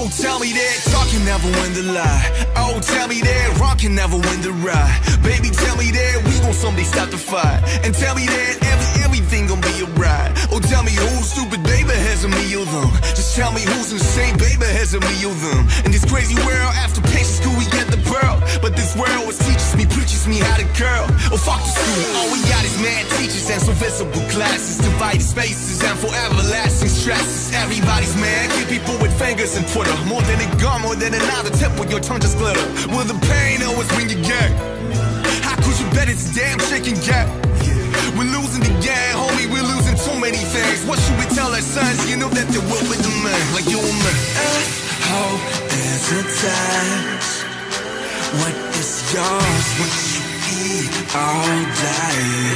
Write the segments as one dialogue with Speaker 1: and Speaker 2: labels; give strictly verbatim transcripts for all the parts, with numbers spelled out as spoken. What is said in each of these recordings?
Speaker 1: Oh, tell me that talk can never win the lie. Oh, tell me that rock can never win the ride. Baby, tell me that we gon' someday stop the fight. And tell me that every, everything gon' be alright. Oh, tell me who's stupid, baby, has a me or them. Just tell me who's insane, baby, has a me or them. In this crazy world, after patience, school, we get the pearl. But this world was teaches me, preaches me how to curl. Oh, fuck the school, all we got is mad teachers and some visible classes, divided spaces and forever lasting stresses. Everybody's mad, keep people with fingers and Twitter. More than a gun, more than another tip with your tongue just glitter. Will the pain always bring you gay? How could you bet it's a damn chicken gap? We're losing the game, homie, we're losing too many things. What should we tell our sons? You know that they will with the man, like you and me.
Speaker 2: Hope is a tax. What is yours, what you eat all day.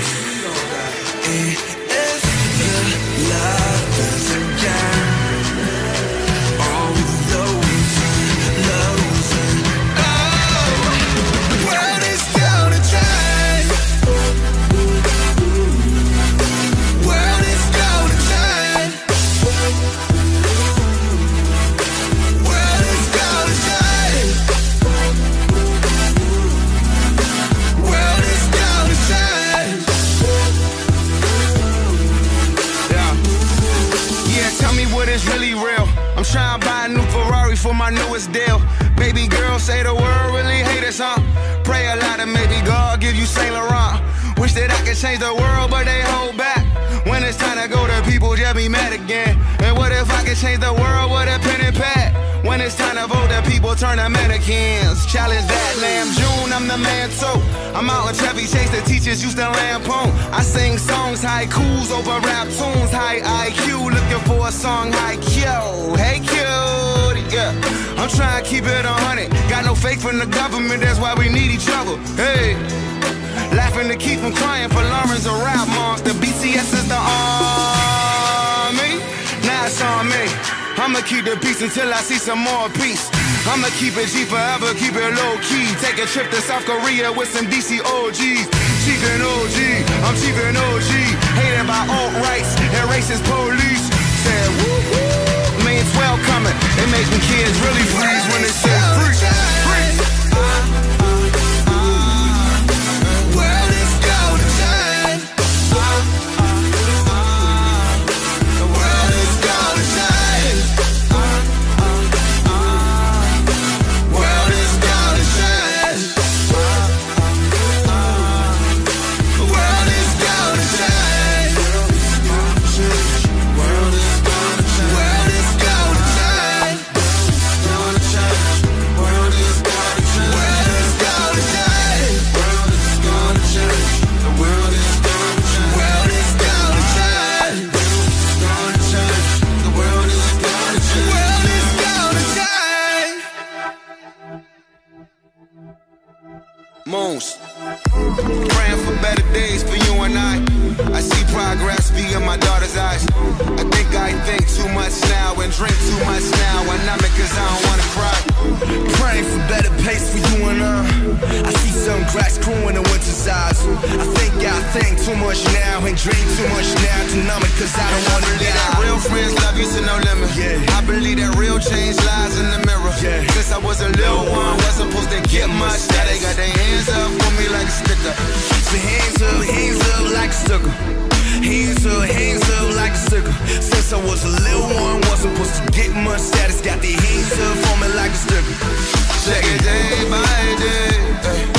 Speaker 2: If the love is a game, all losing, losing. Oh, the world is gonna change. World is gonna change. World is gonna change. World is gonna change.
Speaker 3: Yeah. Yeah, tell me what is really real. I'm trying to buy a new Ferrari for my newest deal. Baby girl say the world really hate us, huh? Pray a lot and maybe God give you Saint Laurent. Wish that I could change the world, but they hold back. When it's time to go, the people just be mad again. And what if I could change the world with a pen and pad? When it's time to vote, the people turn to mannequins. Challenge that, Lamb June, I'm the man too. I'm out in Chevy Chase, the teachers used to lampoon. I sing songs, haikus over rap tunes. High I Q, looking for a song, high Q. Hey cute, yeah. I'm trying to keep it a hundred. Got no faith in the government, that's why we need each other. Hey, laughing to keep from crying for Lawrence or rap monster. B C S is the army. Now it's on me. I'ma keep the peace until I see some more peace. I'ma keep it G forever, keep it low key. Take a trip to South Korea with some D C O Gs. Chief and O G, I'm Chief and O G. Hated by alt-rights and racist police. Said woo woo, means welcoming. It makes the kids really freeze when they say free. Free.
Speaker 2: World is gonna change. The world is gonna change. World is gonna change. The world is gonna change. World is gonna change. World is gonna change. Gonna change. World is gonna change. World is gonna change. World is gonna change. The world is gonna change. World is gonna change. Gonna change. The world is gonna change. World is gonna change.
Speaker 3: Moons, praying for better days for you and I. I see progress be in my daughter's eyes. I think I think too much now and drink too much now, and I'm it cause I don't wanna cry.
Speaker 1: Praying for better pace for you and I. I see some grass growing in the winter's eyes. I think I think too much now and drink too much now to numb it cause I don't
Speaker 3: I
Speaker 1: wanna
Speaker 3: believe that
Speaker 1: die.
Speaker 3: real friends love you to no limit.
Speaker 1: Yeah.
Speaker 3: I believe that real change lies in the mirror.
Speaker 1: Yeah.
Speaker 3: Since I was a little one, wasn't supposed to get much. Now they got their hands up for me like a sticker.
Speaker 1: So hands up, hands up like a sticker. Hands up, hands up like a sticker. Since I was a little one, wasn't supposed to get much status. Got their hands up for me like a sticker.
Speaker 3: Check it day by day. Ay.